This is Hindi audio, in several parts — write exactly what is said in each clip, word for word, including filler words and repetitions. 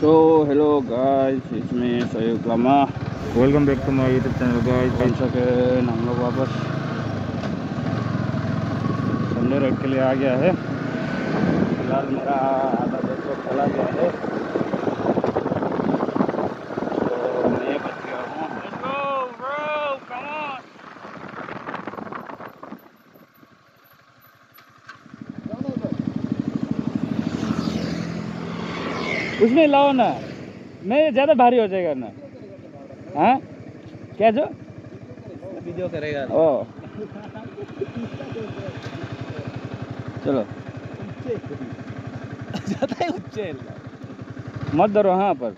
सो हेलो गाइस, इसमें सयूब लामा। Welcome back to my YouTube channel guys. बन सके हम लोग वापस संडे राइड के लिए आ गया है। फिलहाल मेरा आधा दोस्त चला गया है, तो मैं बच गया हूँ। Let's go, bro, come on. उसमें लाओ ना, नहीं ज़्यादा भारी हो जाएगा ना। हाँ क्या जो वीडियो करेगा। ओ चलो जाता है उच्चे मत डरो। हाँ पर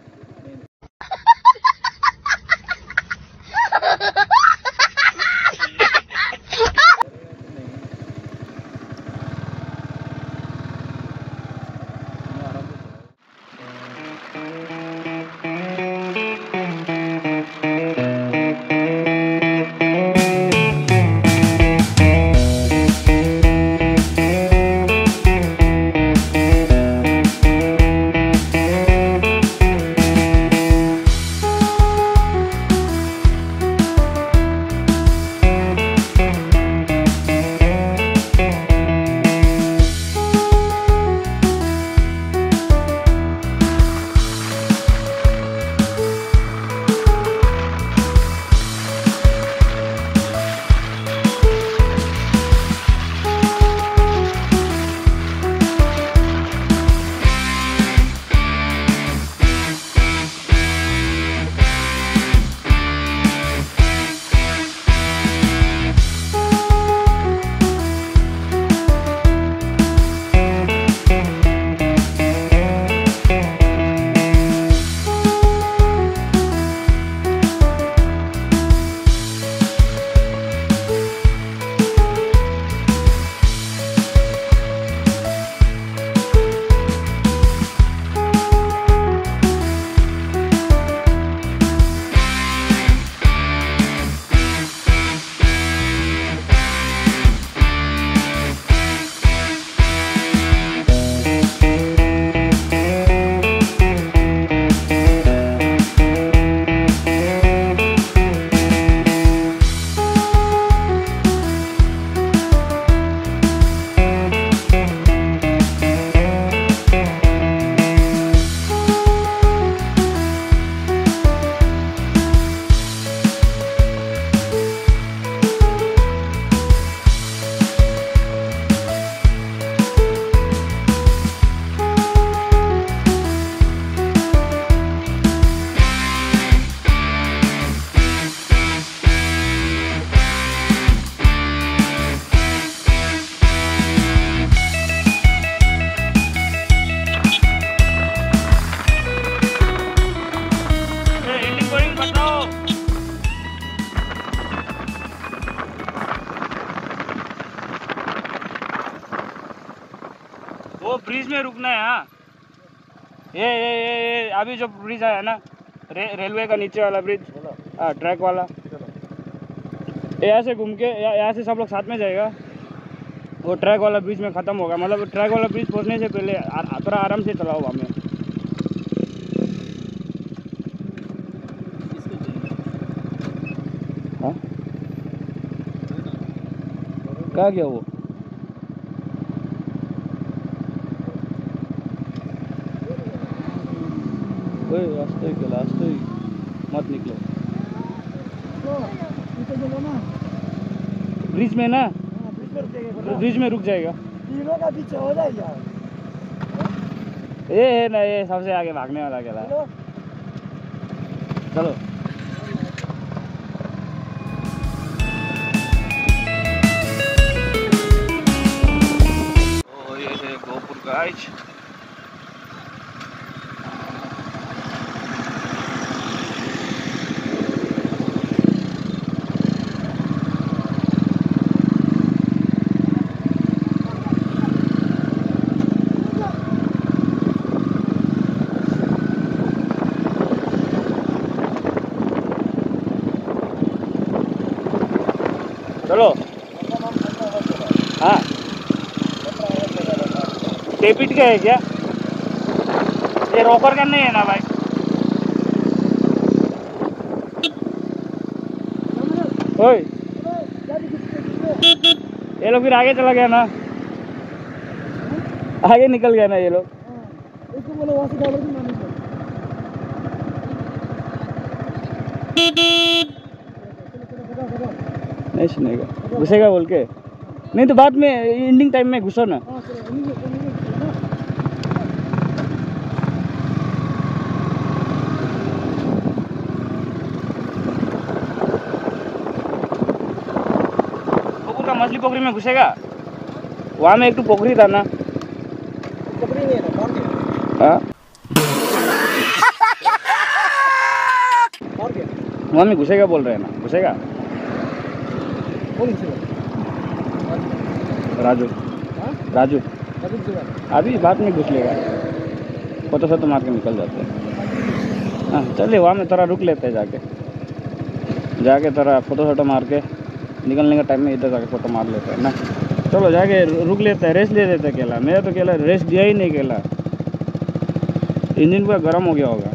वो ब्रिज में रुकना है। हाँ ये ये ये ये अभी जो ब्रिज आया ना, रे, रेलवे का नीचे वाला ब्रिज, हाँ ट्रैक वाला, यहाँ से घूम के यहाँ से सब लोग साथ में जाएगा। वो ट्रैक वाला ब्रिज में ख़त्म होगा, मतलब ट्रैक वाला ब्रिज पहुँचने से पहले थोड़ा आराम से चलाओ वहाँ में। हाँ कहाँ गया वो? रास्ते के रास्ते मत निकलो ब्रिज में ना, ब्रिज में रुक जाएगा। तीनों का पीछे हो जाएगा। ये है ना, ये सबसे आगे भागने वाला अकेला। चलो तो ये है गोपुर गाइज। चलो हाँ डेबिट का है क्या? ये रोकर का नहीं है ना भाई। ओए ये लोग फिर आगे चला गया ना, आगे निकल गया ना ये लोग। इसको बोलो वहाँ से डालो कि माने नहीं सुनेगा, घुसेगा बोल के। नहीं तो बाद में एंडिंग टाइम में घुसो ना। हाँ चलो इन्हीं को इन्हीं को पोखरी का मछली पोखरी में घुसेगा। वहाँ में एक तो पोखरी था ना। पकड़ी नहीं है ना, मार के हाँ मार के वहाँ में घुसेगा बोल रहे हैं ना, घुसेगा। कौन से राजू हाँ राजू अभी से अभी बाद में घुस लेगा, फोटो शोटो मार के निकल जाते हैं। हाँ चलिए वहाँ में थोड़ा रुक लेते हैं, जाके जाके थोड़ा फोटो शोटो मार के निकलने का टाइम में इधर जाके फोटो मार लेते हैं ना। चलो जाके रुक लेते हैं, रेस्ट ले लेते हैं। केला मेरा तो केला रेस्ट दिया ही नहीं, केला इंजन पूरा गर्म हो गया होगा।